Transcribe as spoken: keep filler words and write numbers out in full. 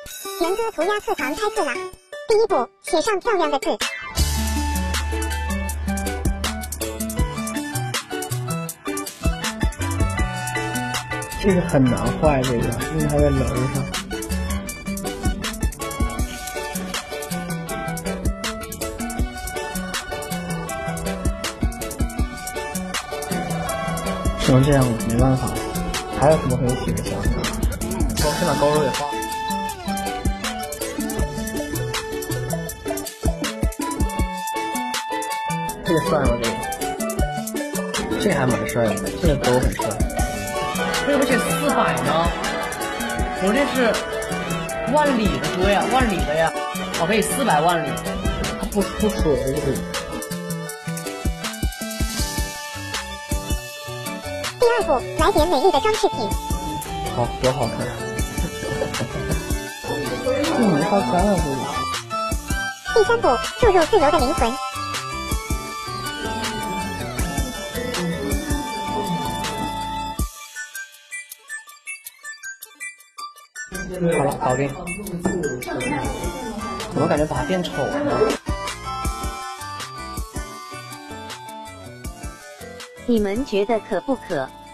元歌涂鸦课堂开课啦！第一步，写上漂亮的字。 这个很难画，这个因为它在楼上。只能这样了，没办法。还有什么可以写的像？我先把高中给画。这个帅吗？这个，这个还蛮帅的，这个都很帅。 为什么写四百呢？我这是万里的歌呀，万里的呀，我可以四百万里。 它不出水就可以。 第二步，来点美丽的装饰品。 好，多好看！这没法干了，这里。 第三步，注入自由的灵魂。 好了，搞定。怎么感觉把它变丑了？ 你们觉得可不可？